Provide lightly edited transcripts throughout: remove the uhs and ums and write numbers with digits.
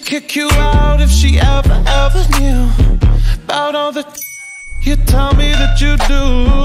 kick you out if she ever knew about all the you tell me that you do.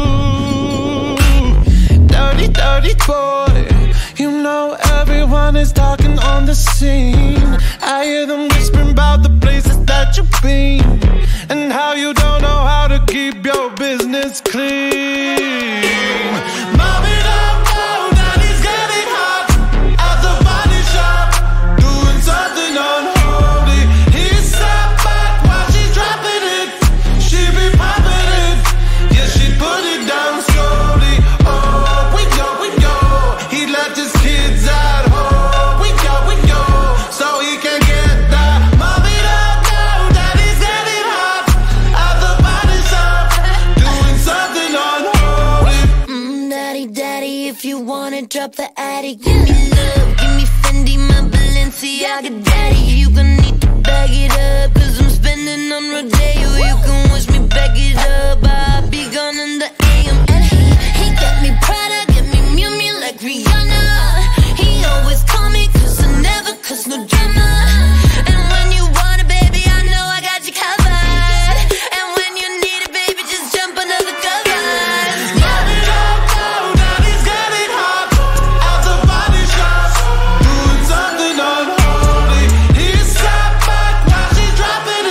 Dirty, dirty boy, you know everyone is talking on the scene. I hear them whispering about the places that you've been and how you don't know how to keep your business clean. Mom it up now, daddy's getting hot at the body shop, doing something unholy. He sat back while she's dropping it. She be popping it, yeah, she put it down slowly. Oh, we go, he left his kids at home. We go, so he can get that. Mom it up now, daddy's getting hot at the body shop, doing something unholy. Daddy, daddy, if you wanna drop the addy, give me love, give me Fendi, my Balenciaga daddy. You gon' need to bag it up, cause I'm spending on Rodeo. You can wish me back it up, I'll be gone in the AM. And he got me Prada, get me Miu Miu like Rihanna. He always call me cause I never cause no drama. And when you want it, baby, I know I got you covered. And when you need it, baby, just jump under the covers. Mom it up now, daddy's getting hot at the body shop, doing something unholy. He sat back while she's dropping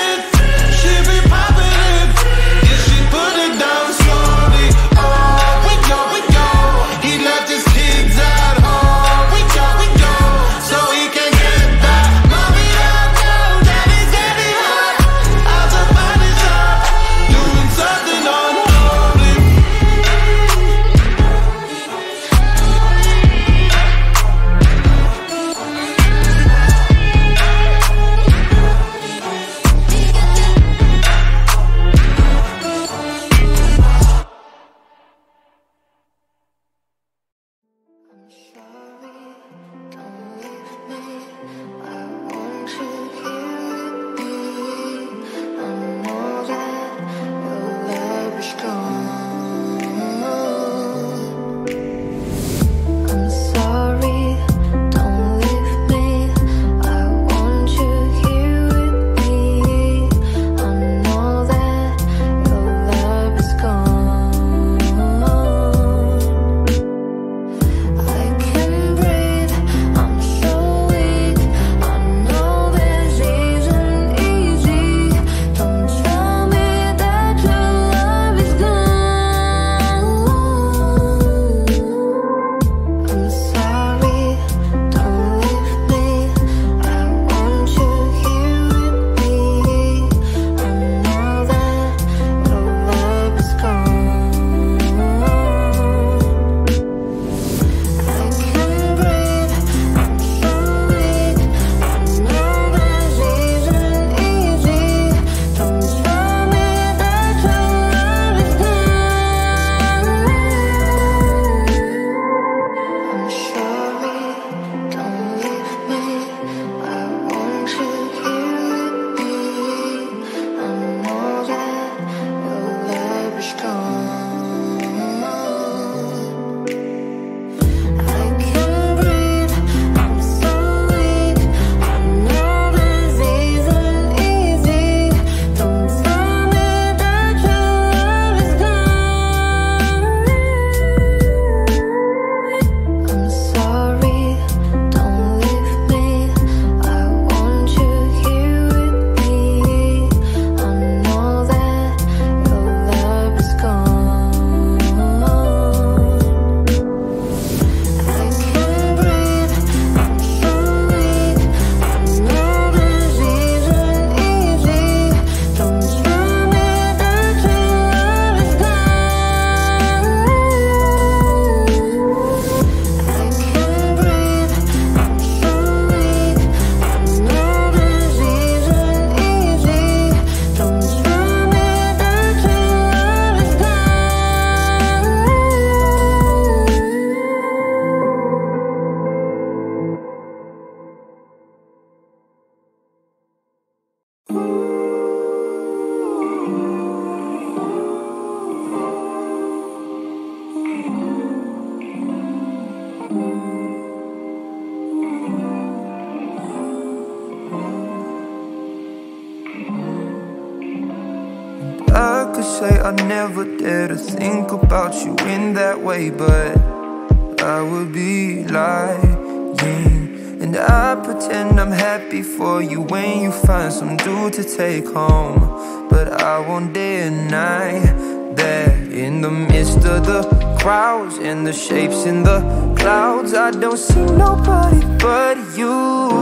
could say I never dare to think about you in that way, but I would be lying. And I pretend I'm happy for you when you find some dude to take home, but I won't deny that in the midst of the crowds and the shapes in the clouds, I don't see nobody but you.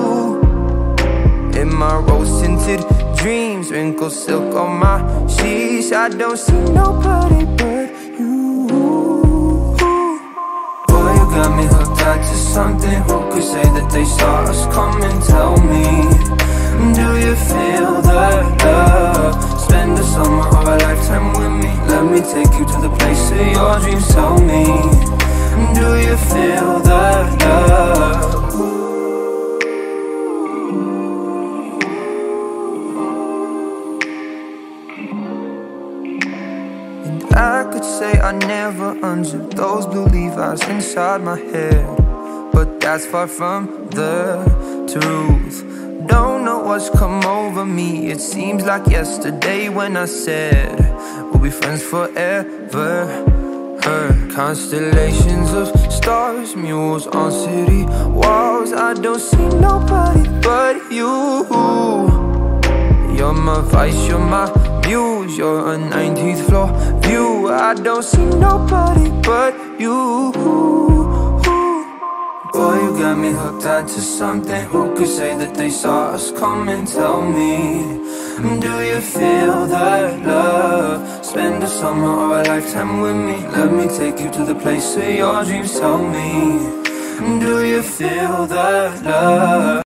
In my rose-tinted dreams, wrinkled silk on my sheets, I don't see nobody but you. Boy, you got me hooked on to something. Who could say that they saw us coming? Tell me, do you feel the love? Spend the summer or a lifetime with me. Let me take you to the place of your dreams. Tell me, do you feel the love? I could say I never unzipped those blue Levi's inside my head, but that's far from the truth. Don't know what's come over me. It seems like yesterday when I said we'll be friends forever. Constellations of stars, mules on city walls, I don't see nobody but you. You're my vice, you're my muse, you're a 19th floor view. I don't see nobody but you. Boy, you got me hooked on to something. Who could say that they saw us coming? Tell me, do you feel that love? Spend a summer or a lifetime with me. Let me take you to the place of your dreams. Tell me, do you feel that love?